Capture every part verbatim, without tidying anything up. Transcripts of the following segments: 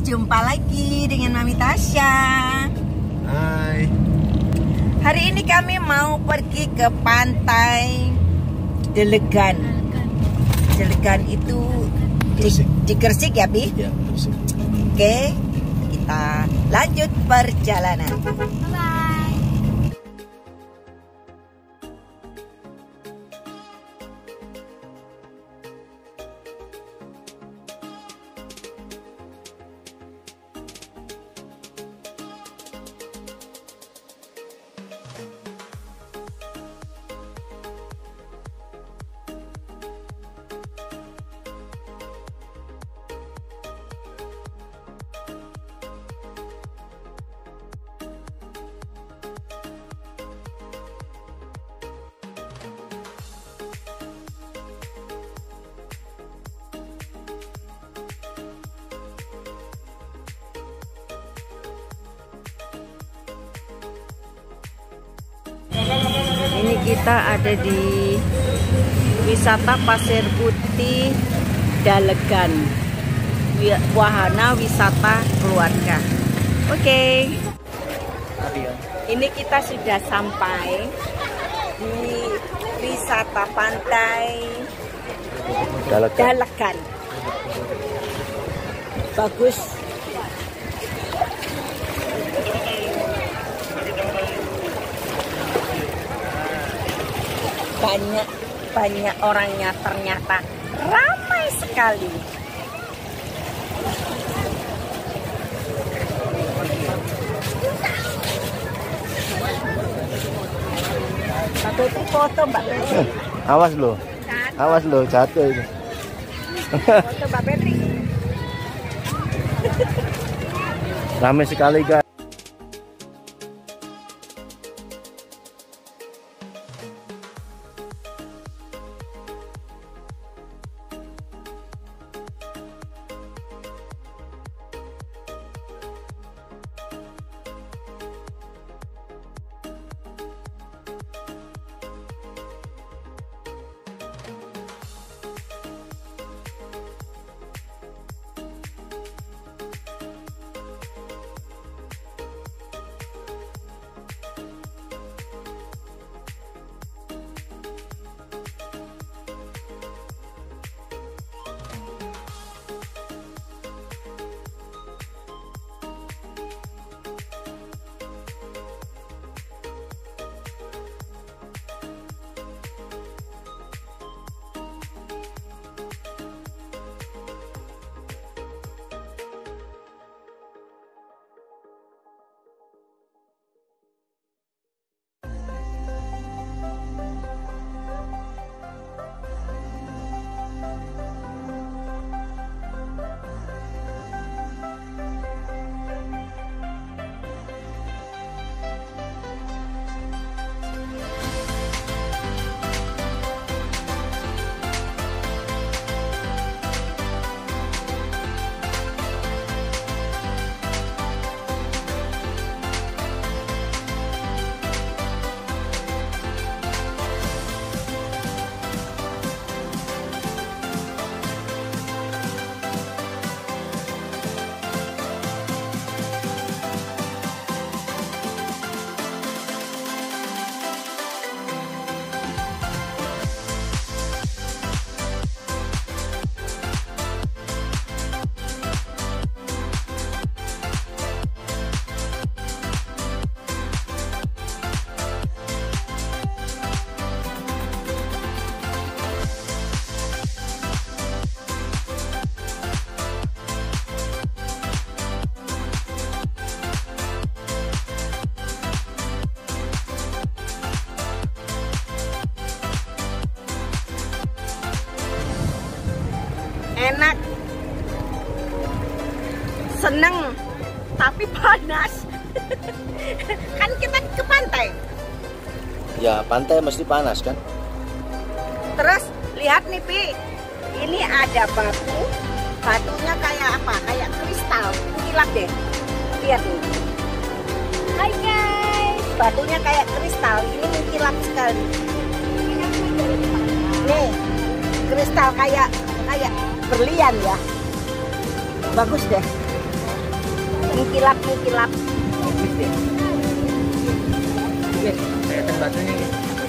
jumpa lagi dengan Mami Tasya. Hai. Hari ini kami mau pergi ke pantai Delegan. Delegan itu di, di Gresik ya, Bi? Ya, Gresik. Oke, kita lanjut perjalanan. Bye. Ini kita ada di wisata Pasir Putih Dalegan, wahana wisata keluarga. Oke, ini kita sudah sampai di wisata pantai Dalegan. Dalegan. Bagus. Banyak banyak orangnya, ternyata ramai sekali. Mbak Betri foto, Mbak Betri. Awas lo, awas lo, jatuh itu. Foto Mbak Betri. Ramai sekali guys. Enak, seneng, tapi panas. Kan kita ke pantai. Ya, pantai mesti panas kan? Terus lihat nih, Pi, ini ada batu, batunya kayak apa? Kayak kristal, kilap deh. Lihat nih. Hai guys, batunya kayak kristal, ini mengkilap sekali. Nih, kristal kayak kayak berlian ya. Bagus deh. Mengkilap mengkilap. Kelihatan batunya gitu.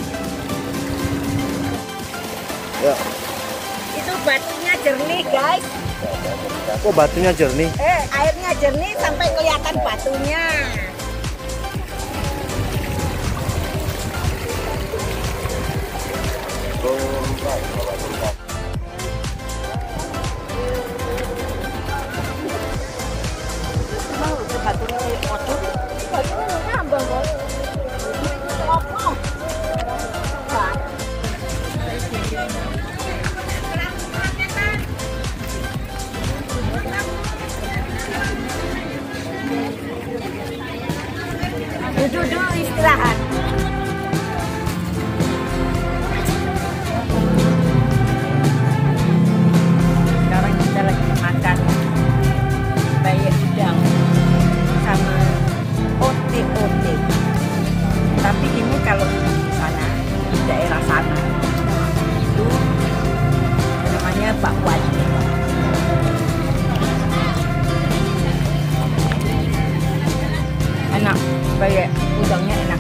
Ya. Itu batunya jernih guys. Oh, batunya jernih. Eh, airnya jernih sampai kelihatan batunya. Duduk dulu istirahat. Sekarang kita lagi makan bayam udang sama ote-ote. Tapi ini kalau di sana, di daerah sana, itu namanya bakwan. Enak, bayam udangnya enak.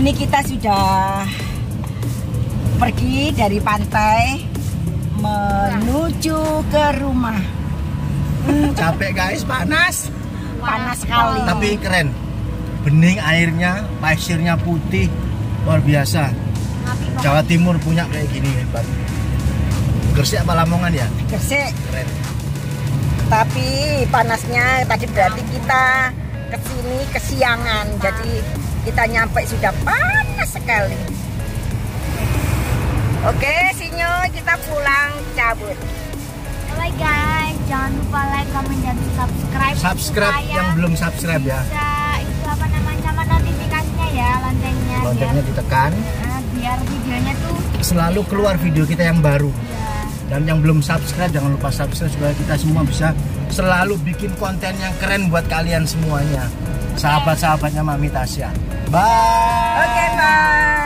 Ini kita sudah pergi dari pantai menuju ke rumah. Capek guys, panas. Panas sekali. Tapi keren. Bening airnya, pasirnya putih, luar biasa. Jawa Timur punya kayak gini hebat. Gresik apa Lamongan ya? Gresik. Keren. Tapi panasnya tadi berarti kita kesini kesiangan, jadi kita nyampe sudah panas sekali. Oke, Sinyo, kita pulang cabut. Bye guys, jangan lupa like, comment, dan subscribe. Subscribe supaya yang belum subscribe ya. Bisa itu apa namanya sama notifikasinya ya, loncengnya. Loncengnya biar, ditekan. nah, biar videonya tuh Selalu keluar video kita yang baru. ya. Dan yang belum subscribe jangan lupa subscribe supaya kita semua bisa selalu bikin konten yang keren buat kalian semuanya. Sahabat-sahabatnya Mami Tasya. Bye. Oke, bye.